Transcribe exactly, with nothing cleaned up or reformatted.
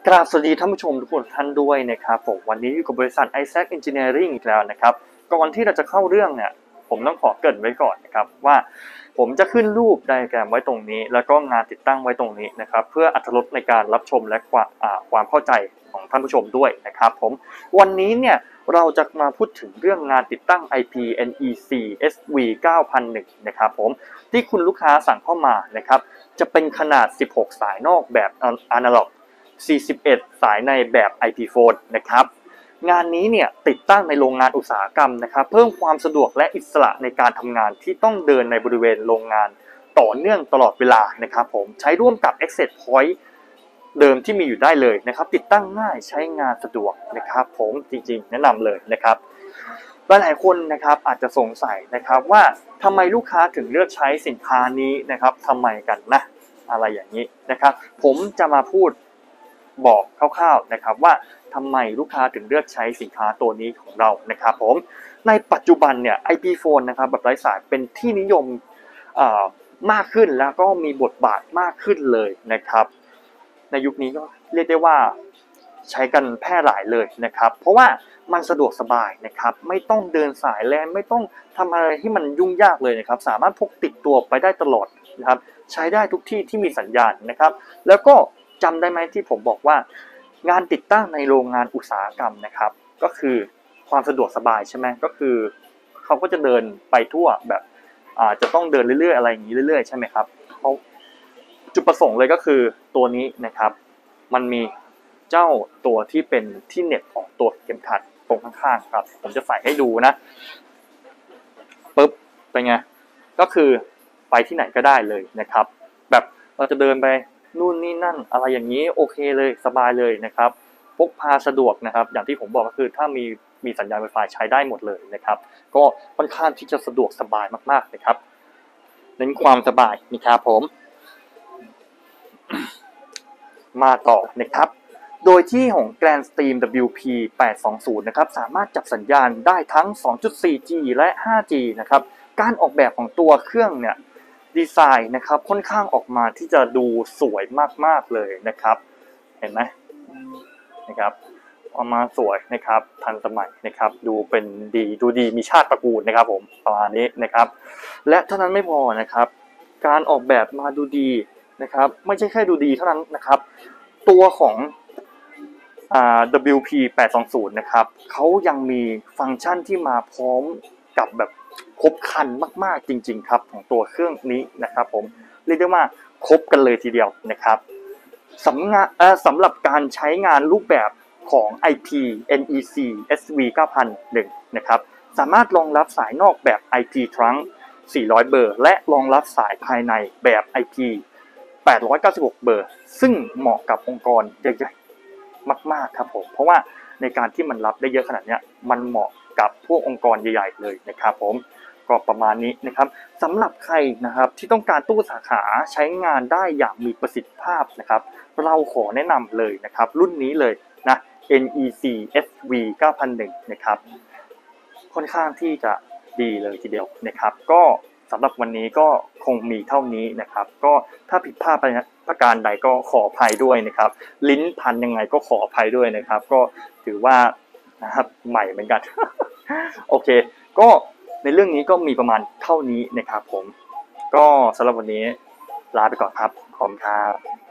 กราบสวัสดีท่านผู้ชมทุกคนท่านด้วยนะครับผมวันนี้อยู่กับบริษัท Isaac Engineering อีกแล้วนะครับก่อนที่เราจะเข้าเรื่องเนี่ยผมต้องขอเกริ่นไว้ก่อนนะครับว่าผมจะขึ้นรูปไดอะแกรมไว้ตรงนี้แล้วก็งานติดตั้งไว้ตรงนี้นะครับเพื่ออรรถรสในการรับชมและความความเข้าใจของท่านผู้ชมด้วยนะครับผมวันนี้เนี่ยเราจะมาพูดถึงเรื่องงานติดตั้ง ไอ พี เอ็น อี ซี เอส วี เก้าพันหนึ่ง นะครับผมที่คุณลูกค้าสั่งเข้ามานะครับจะเป็นขนาดสิบหกสายนอกแบบอนาล็อกสี่สิบเอ็ดสายในแบบ ไอ พี โฟน นะครับงานนี้เนี่ยติดตั้งในโรงงานอุตสาหกรรมนะครับเพิ่มความสะดวกและอิสระในการทำงานที่ต้องเดินในบริเวณโรงงานต่อเนื่องตลอดเวลานะครับผมใช้ร่วมกับ Access Point เดิมที่มีอยู่ได้เลยนะครับติดตั้งง่ายใช้งานสะดวกนะครับผมจริงๆแนะนำเลยนะครับหลายๆคนนะครับอาจจะสงสัยนะครับว่าทำไมลูกค้าถึงเลือกใช้สินค้านี้นะครับทำไมกันนะอะไรอย่างนี้นะครับผมจะมาพูดบอกคร่าวๆนะครับว่าทำไมลูกค้าถึงเลือกใช้สินค้าตัวนี้ของเรานะครับผมในปัจจุบันเนี่ย ไอ พี โฟน นะครับแบบไร้สายเป็นที่นิยมมากขึ้นแล้วก็มีบทบาทมากขึ้นเลยนะครับในยุคนี้ก็เรียกได้ว่าใช้กันแพร่หลายเลยนะครับเพราะว่ามันสะดวกสบายนะครับไม่ต้องเดินสายแลนไม่ต้องทำอะไรที่มันยุ่งยากเลยนะครับสามารถพกติดตัวไปได้ตลอดนะครับใช้ได้ทุกที่ที่มีสัญญาณนะครับแล้วก็จำได้ไหมที่ผมบอกว่างานติดตั้งในโรงงานอุตสาหกรรมนะครับก็คือความสะดวกสบายใช่ไหมก็คือเขาก็จะเดินไปทั่วแบบอาจจะต้องเดินเรื่อยๆอะไรอย่างนี้เรื่อยๆใช่ไหมครับเขาจุดประสงค์เลยก็คือตัวนี้นะครับมันมีเจ้าตัวที่เป็นที่เหน็บของตัวเข็มขัดตรงข้างๆครับผมจะใส่ให้ดูนะปึ๊บเป็นไงก็คือไปที่ไหนก็ได้เลยนะครับแบบเราจะเดินไปนู่นนี่นั่นอะไรอย่างนี้โอเคเลยสบายเลยนะครับพกพาสะดวกนะครับอย่างที่ผมบอกก็คือถ้ามีมีสัญญาณ Wi-Fi ใช้ได้หมดเลยนะครับก็ค่อนข้างที่จะสะดวกสบายมากๆนะครับเน้นความสบายนะครับผมมาต่อนะครับโดยที่ของ Grandstream ดับเบิลยู พี แปดสองศูนย์ นะครับสามารถจับสัญญาณได้ทั้ง สองจุดสี่จี และ ห้าจี นะครับการออกแบบของตัวเครื่องเนี่ยดีไซน์นะครับค่อนข้างออกมาที่จะดูสวยมากๆเลยนะครับเห็นไหมนะครับออกมาสวยนะครับทันสมัยนะครับดูเป็นดีดูดีมีชาติตระกูลนะครับผมประมาณนี้นะครับและเท่านั้นไม่พอนะครับการออกแบบมาดูดีนะครับไม่ใช่แค่ดูดีเท่านั้นนะครับตัวของอ่า ดับเบิลยู พี แปดสองศูนย์ นะครับเขายังมีฟังก์ชันที่มาพร้อมกับแบบครบครันมากๆจริงๆครับของตัวเครื่องนี้นะครับผมเรียกได้ว่าครบกันเลยทีเดียวนะครับสำงานสำหรับการใช้งานรูปแบบของ ไอ พี เอ็น อี ซี เอส วี เก้าพันหนึ่ง นะครับสามารถรองรับสายนอกแบบ ไอ พี Trunk สี่ร้อยเบอร์และรองรับสายภายในแบบ ไอ พี แปดร้อยเก้าสิบหกเบอร์ซึ่งเหมาะกับองค์กรใหญ่ๆมากๆครับผมเพราะว่าในการที่มันรับได้เยอะขนาดนี้มันเหมาะกับพวกองค์กรใหญ่ๆเลยนะครับผมก็ประมาณนี้นะครับสำหรับใครนะครับที่ต้องการตู้สาขาใช้งานได้อย่างมีประสิทธิภาพนะครับเราขอแนะนำเลยนะครับรุ่นนี้เลยนะ เอ็น อี ซี เอส วี เก้าพันหนึ่ง นะครับค่อนข้างที่จะดีเลยทีเดียวนะครับก็สำหรับวันนี้ก็คงมีเท่านี้นะครับก็ถ้าผิดพลาดประการใดก็ขออภัยด้วยนะครับลิ้นพันยังไงก็ขออภัยด้วยนะครับก็ถือว่านะครับใหม่เหมือนกัน โอเคก็ในเรื่องนี้ก็มีประมาณเท่านี้นะครับผมก็สำหรับวันนี้ลาไปก่อนครับขอบคุณครับ